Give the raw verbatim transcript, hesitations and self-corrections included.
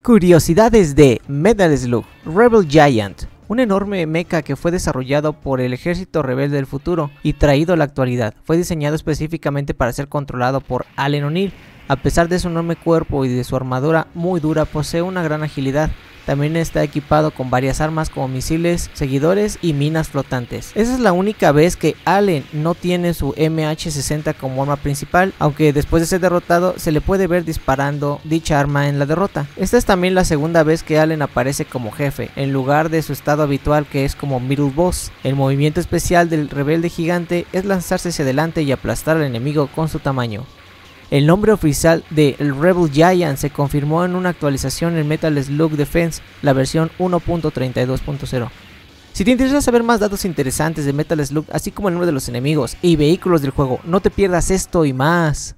Curiosidades de Metal Slug Rebel Giant, un enorme mecha que fue desarrollado por el ejército rebelde del futuro y traído a la actualidad. Fue diseñado específicamente para ser controlado por Allen O'Neill. A pesar de su enorme cuerpo y de su armadura muy dura, posee una gran agilidad. También está equipado con varias armas como misiles, seguidores y minas flotantes. Esa es la única vez que Allen no tiene su M H sesenta como arma principal, aunque después de ser derrotado se le puede ver disparando dicha arma en la derrota. Esta es también la segunda vez que Allen aparece como jefe, en lugar de su estado habitual que es como Middle Boss. El movimiento especial del rebelde gigante es lanzarse hacia adelante y aplastar al enemigo con su tamaño. El nombre oficial de Rebel Giant se confirmó en una actualización en Metal Slug Defense, la versión uno punto treinta y dos punto cero. Si te interesa saber más datos interesantes de Metal Slug, así como el nombre de los enemigos y vehículos del juego, no te pierdas esto y más.